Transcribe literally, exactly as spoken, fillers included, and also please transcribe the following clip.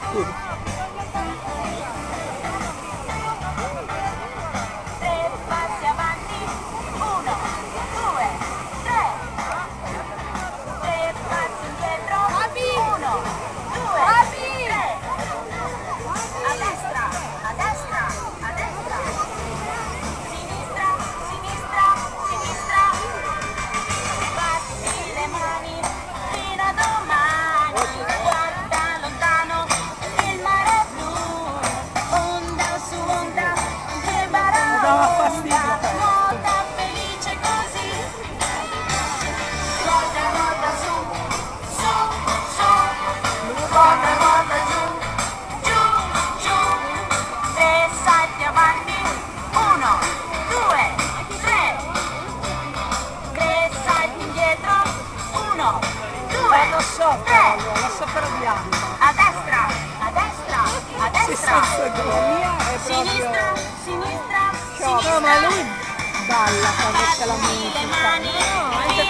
Tre passi avanti, uno, due, tre. Tre passi indietro, uno, due, tre. A destra, a destra, a destra. Sinistra, sinistra, sinistra. Batti le mani fino a domani. Guarda lontano il mare blu. Onda su onda, che barabonda. Nuota felice così. Nuota, nuota su, su, su. Nuota, nuota giù, giù, giù. E salti avanti. Uno, due, tre. Tre salti indietro. Uno, due, Lo so, tre. lo so per Bianca. A destra, a destra, a destra. Economia è Sinistra, sinistra, No, sinistra. ma lui balla quando c'è la Batti le musica. mani No, anche fino